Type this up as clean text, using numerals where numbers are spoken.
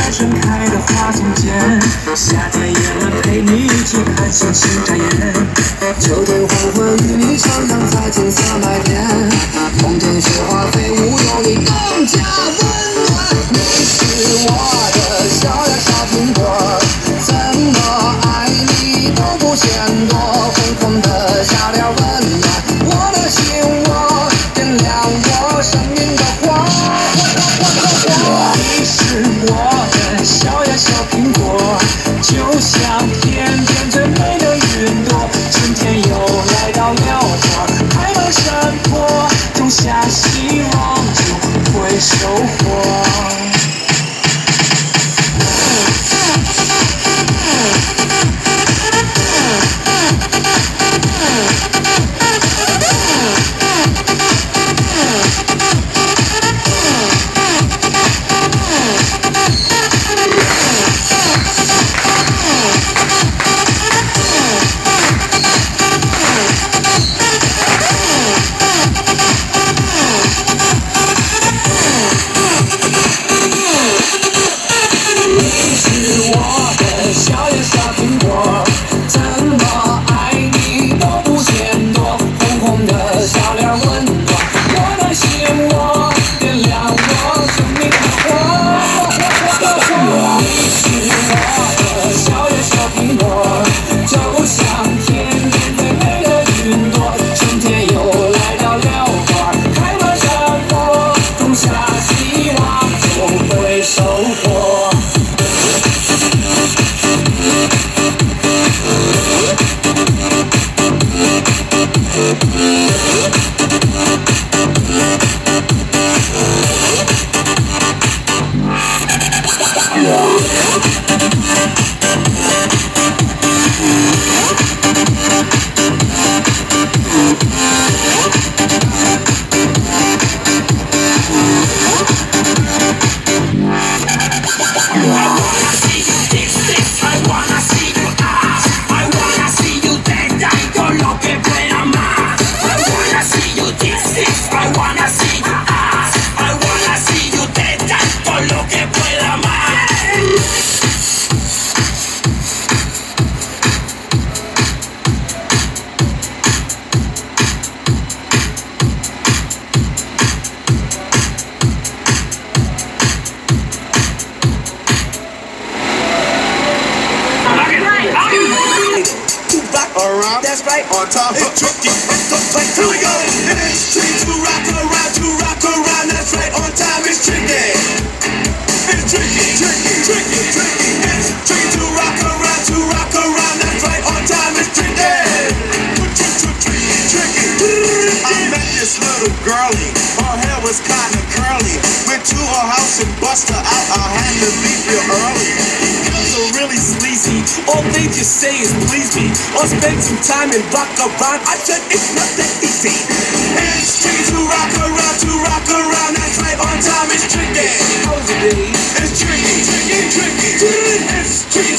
在盛开的花丛间，夏天也能陪你一起看星星眨眼。 秋天黄昏与你徜徉在金色麦田，冬天雪花飞舞有你更加温暖。你是我的小呀小苹果，怎么爱你都不嫌多，红红的小脸温暖我的心窝，点亮我生命的火。 你是我的小呀小苹果，就像天边最美的云朵。春天又来到了花开满山坡，种下希望就会收获。 That's right. On top, it's tricky. Here we go. It's tricky to rock around. That's right. On time, it's tricky. It's tricky. It's tricky to rock around. That's right. On time, it's tricky. I met this little girlie. Her hair was kinda curly. Went to her house and bust her out. I had to leave real early. Girls are really sleazy. All they just say is please me, or spend some time and rock around. I said it's not that easy. It's tricky to rock around. That's right, on time it's tricky. How's it, baby? It's tricky. It's tricky.